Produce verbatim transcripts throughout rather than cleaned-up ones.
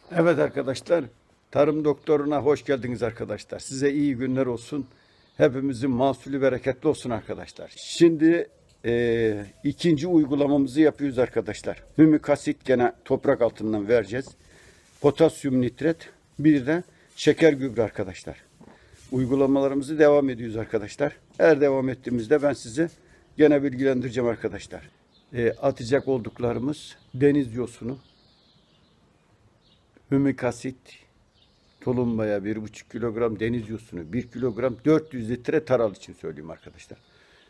Evet arkadaşlar, Tarım Doktoru'na hoş geldiniz arkadaşlar. Size iyi günler olsun. Hepimizin mahsulü bereketli olsun arkadaşlar. Şimdi e, ikinci uygulamamızı yapıyoruz arkadaşlar. Hümik asit gene toprak altından vereceğiz. Potasyum nitret, bir de şeker gübre arkadaşlar. Uygulamalarımızı devam ediyoruz arkadaşlar. Her devam ettiğimizde ben sizi gene bilgilendireceğim arkadaşlar. E, atacak olduklarımız deniz yosunu, hümik asit, tulumbaya bir buçuk kilogram, deniz yosunu bir kilogram, dört yüz litre taral için söyleyeyim arkadaşlar.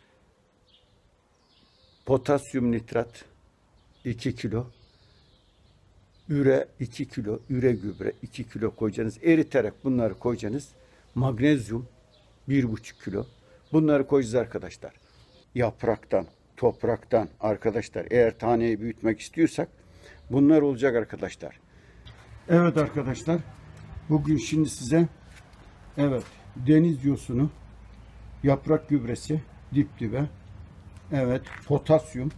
Potasyum nitrat iki kilo, üre iki kilo, üre gübre iki kilo koyacaksınız. Eriterek bunları koyacaksınız. Magnezyum bir buçuk kilo. Bunları koyacağız arkadaşlar. Yapraktan, topraktan arkadaşlar, eğer taneyi büyütmek istiyorsak bunlar olacak arkadaşlar. Evet arkadaşlar, bugün şimdi size evet deniz yosunu, yaprak gübresi dip dibe, evet potasyum.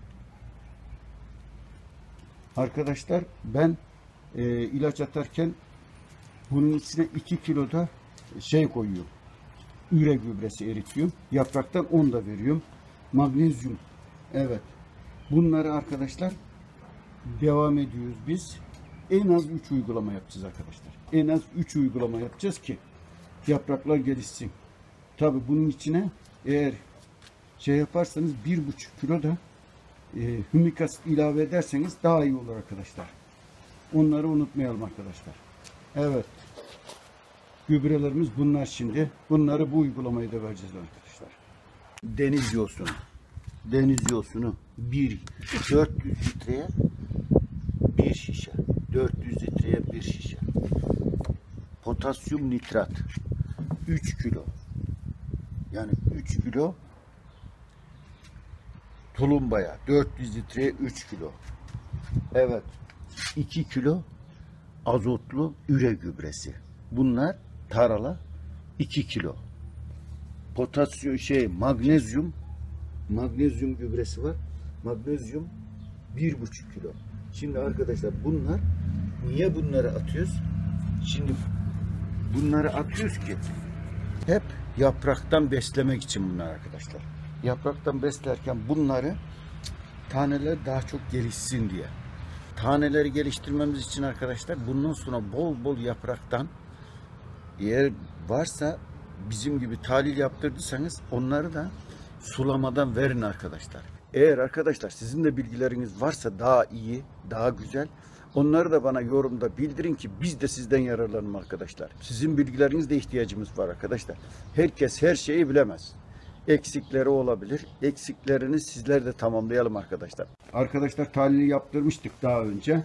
Arkadaşlar ben e, ilaç atarken bunun içine iki kilo da şey koyuyorum. Üre gübresi eritiyorum. Yapraktan on da veriyorum. Magnezyum. Evet. Bunları arkadaşlar devam ediyoruz biz. En az üç uygulama yapacağız arkadaşlar. En az üç uygulama yapacağız ki yapraklar gelişsin. Tabi bunun içine eğer şey yaparsanız bir buçuk kilo da e, hümik asit ilave ederseniz daha iyi olur arkadaşlar. Onları unutmayalım arkadaşlar. Evet. Gübrelerimiz bunlar şimdi. Bunları bu uygulamayı da vereceğiz arkadaşlar. Deniz yosunu. Deniz yosunu bir dört yüz litreye bir şişe. dört yüz litreye bir şişe. Potasyum nitrat üç kilo. Yani üç kilo tulumbaya dört yüz litreye üç kilo. Evet. iki kilo azotlu üre gübresi. Bunlar tarala iki kilo. Potasyum şey magnezyum magnezyum gübresi var. Magnezyum bir buçuk kilo. Şimdi arkadaşlar bunlar niye bunları atıyoruz? Şimdi bunları atıyoruz ki hep yapraktan beslemek için bunlar arkadaşlar. Yapraktan beslerken bunları taneler daha çok gelişsin diye. Taneleri geliştirmemiz için arkadaşlar bundan sonra bol bol yapraktan, eğer varsa bizim gibi tahlil yaptırdıysanız onları da sulamadan verin arkadaşlar. Eğer arkadaşlar sizin de bilgileriniz varsa daha iyi, daha güzel, onları da bana yorumda bildirin ki biz de sizden yararlanalım arkadaşlar. Sizin bilgilerinizde ihtiyacımız var arkadaşlar. Herkes her şeyi bilemez. Eksikleri olabilir. Eksiklerini sizler de tamamlayalım arkadaşlar. Arkadaşlar tahlili yaptırmıştık daha önce.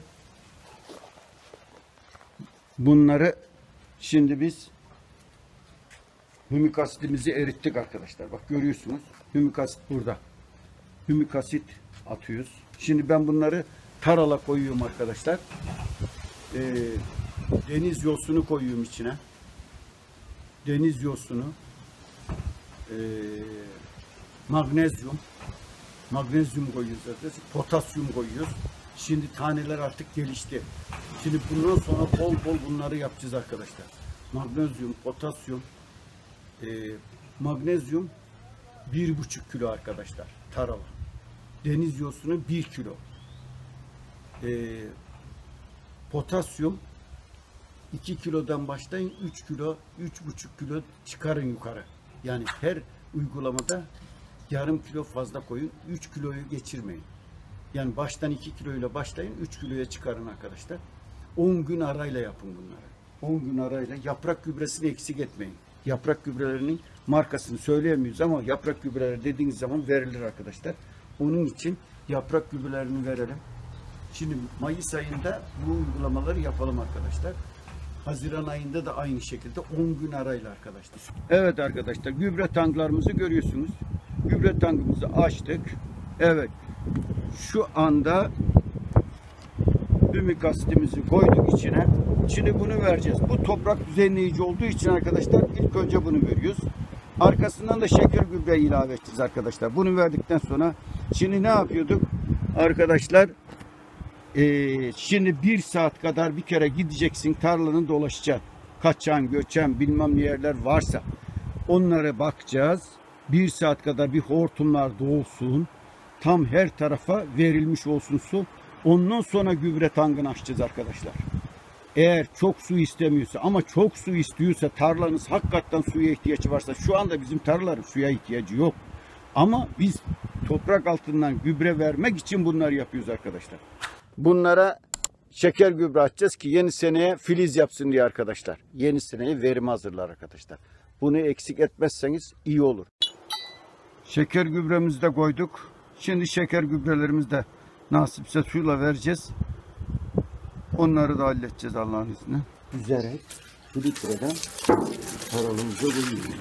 Bunları şimdi biz hümik asitimizi erittik arkadaşlar. Bak görüyorsunuz. Hümik asit burada. Hümik asit atıyoruz. Şimdi ben bunları tarala koyuyorum arkadaşlar. Ee, deniz yosunu koyuyorum içine. Deniz yosunu. Ee, magnezyum. Magnezyum koyuyoruz arkadaşlar. Potasyum koyuyoruz. Şimdi taneler artık gelişti. Şimdi bundan sonra bol bol bunları yapacağız arkadaşlar. Magnezyum, potasyum, e, magnezyum bir buçuk kilo arkadaşlar. Tarala. Deniz yosunu bir kilo. E, potasyum iki kilodan başlayın, üç kilo, üç buçuk kilo çıkarın yukarı. Yani her uygulamada yarım kilo fazla koyun, üç kiloyu geçirmeyin. Yani baştan iki kiloyla başlayın, üç kiloya çıkarın arkadaşlar. on gün arayla yapın bunları. on gün arayla yaprak gübresini eksik etmeyin. Yaprak gübrelerinin markasını söyleyemiyoruz ama yaprak gübreleri dediğiniz zaman verilir arkadaşlar. Onun için yaprak gübrelerini verelim. Şimdi Mayıs ayında bu uygulamaları yapalım arkadaşlar. Haziran ayında da aynı şekilde on gün arayla arkadaşlar. Evet arkadaşlar, gübre tanklarımızı görüyorsunuz. Gübre tankımızı açtık. Evet. Şu anda hümik asitimizi koyduk içine. Şimdi bunu vereceğiz. Bu toprak düzenleyici olduğu için arkadaşlar ilk önce bunu veriyoruz. Arkasından da şeker gübre ilave edeceğiz arkadaşlar. Bunu verdikten sonra şimdi ne yapıyorduk? Arkadaşlar Ee, şimdi bir saat kadar bir kere gideceksin, tarlanın dolaşacaksın. Kaçan, göçen bilmem ne yerler varsa onlara bakacağız. Bir saat kadar bir hortumlar dolsun. Tam her tarafa verilmiş olsun su. Ondan sonra gübre tankını açacağız arkadaşlar. Eğer çok su istemiyorsa ama çok su istiyorsa, tarlanız hakikaten suya ihtiyacı varsa, şu anda bizim tarlaların suya ihtiyacı yok. Ama biz toprak altından gübre vermek için bunları yapıyoruz arkadaşlar. Bunlara şeker gübre atacağız ki yeni seneye filiz yapsın diye arkadaşlar. Yeni seneye verim hazırlar arkadaşlar. Bunu eksik etmezseniz iyi olur. Şeker gübremizi de koyduk. Şimdi şeker gübrelerimizi de nasipse suyla vereceğiz. Onları da halledeceğiz Allah'ın izniyle. Üzerek filtreden taralımıza koyuyoruz.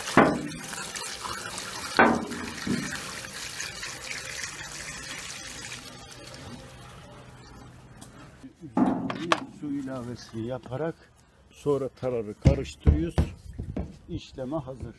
Su ilavesini yaparak sonra tararı karıştırıyoruz. İşleme hazır.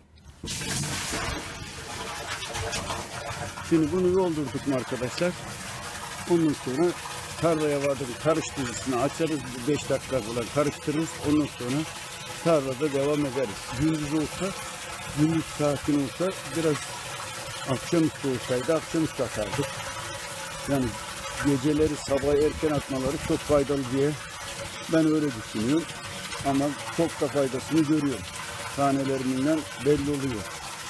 Şimdi bunu doldurduk mu arkadaşlar? Ondan sonra tarlaya vardık, karıştırıcısını açarız. beş dakika falan karıştırırız. Ondan sonra tarlada devam ederiz. Gündüz olsa, gündüz sakin olsa, biraz akşamüstü olsaydı akşamüstü atardık. Yani geceleri sabah erken atmaları çok faydalı diye ben öyle düşünüyorum. Ama çok da faydasını görüyorum. Tanelerinden belli oluyor.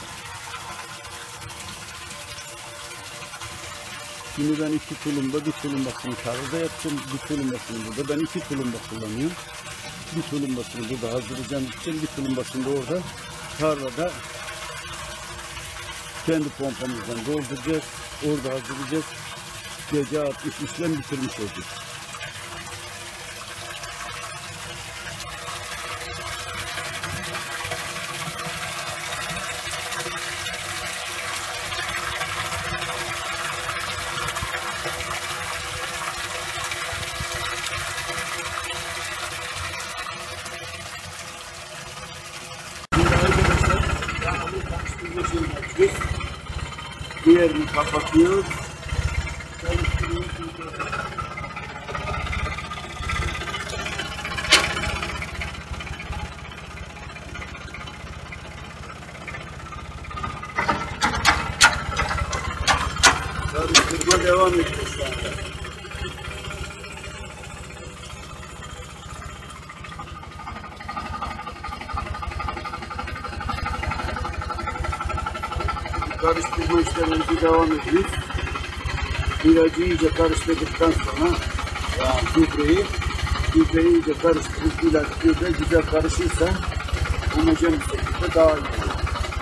Şimdi ben iki tulumda bir tulumbasını tarlada yaptım. Bir tulumbasını burada. Ben iki tulumba kullanıyorum. Bir tulumbasını burada hazırlayacağım için bir tulumbasını da orada tarlada kendi pompamızdan dolduracağız. Orada hazırlayacağız. Gece altmış işlem bitirmiş olacağız. Diğerini kapatıyoruz. Karıştırma devam ediyor şu anda. Karıştırma işlemimizi devam ediyoruz. İlacı iyice karıştırdıktan sonra yani gübreyi, gübreyi iyice karıştırıp ilaç gübre güzel karışırsa homojen bir şekilde daha iyi olur.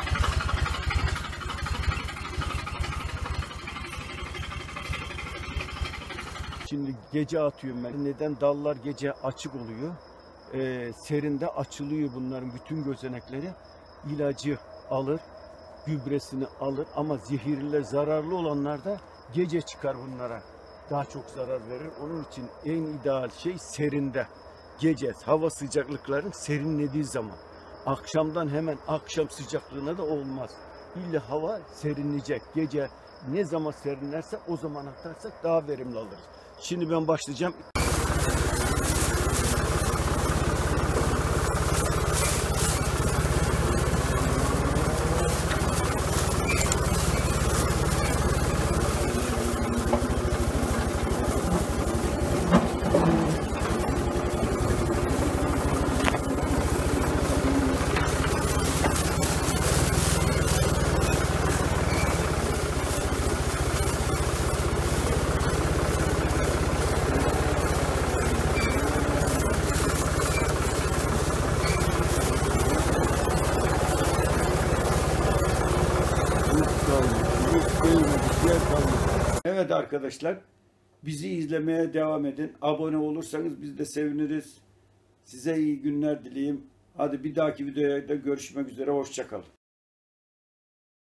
Şimdi gece atıyorum ben. Neden? Dallar gece açık oluyor. Ee, serinde açılıyor bunların bütün gözenekleri. İlacı alır, gübresini alır ama zehirli, zararlı olanlar da gece çıkar bunlara. Daha çok zarar verir. Onun için en ideal şey serinde. Gece hava sıcaklıkların serinlediği zaman. Akşamdan hemen akşam sıcaklığına da olmaz. İlla hava serinleyecek. Gece ne zaman serinlerse o zaman atarsak daha verimli alırız. Şimdi ben başlayacağım. Evet arkadaşlar, bizi izlemeye devam edin. Abone olursanız biz de seviniriz. Size iyi günler dileyim. Hadi bir dahaki videoda görüşmek üzere. Hoşça kalın.